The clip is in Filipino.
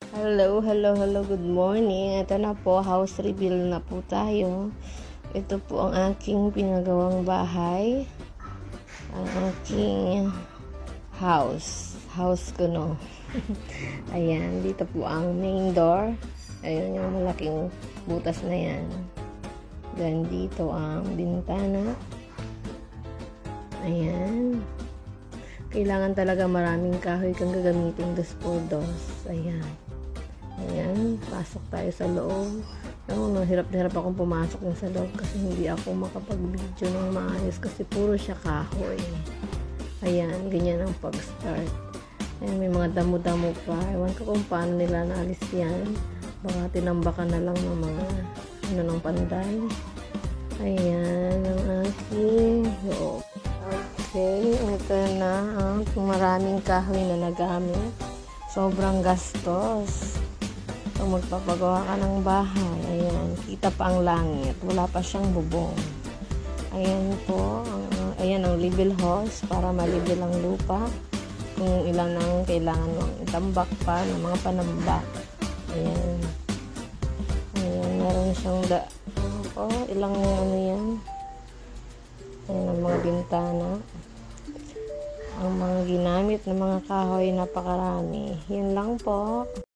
Hello, hello, hello, good morning. Ito na po, house reveal na po tayo. Ito po ang aking pinagawang bahay. Ang aking house ko, no. Ayan, dito po ang main door. Ayun yung malaking butas na yan. Then dito ang bintana. Ayan. Kailangan talaga maraming kahoy kang gagamitin dos por dos. Ayan. Ayan. Pasok tayo sa loob. Hirap na hirap akong pumasok din sa loob kasi hindi ako makapag-video ng maayos kasi puro siya kahoy. Ayan. Ganyan ang pag-start. Ayan. May mga damo-damo pa. Ewan ko kung paano nila naalis yan. Baka tinambakan na lang ng mga ng panday. Ayan. Ang aking loob. Okay, ito na ang maraming kahoy na nagamit. Sobrang gastos. Kung magpapagawa ka ng bahay, ayan, kita pa ang langit. Wala pa siyang bubong. Ayan po, ayan ang level hose para malibel ang lupa. Kung ilan ang kailangan mong itambak pa ng mga panambak. Ayan. Ayan, meron siyang ilang ano yan. Ayan ang mga bintana. Ang mga ginamit ng mga kahoy napakarami. Yan lang po.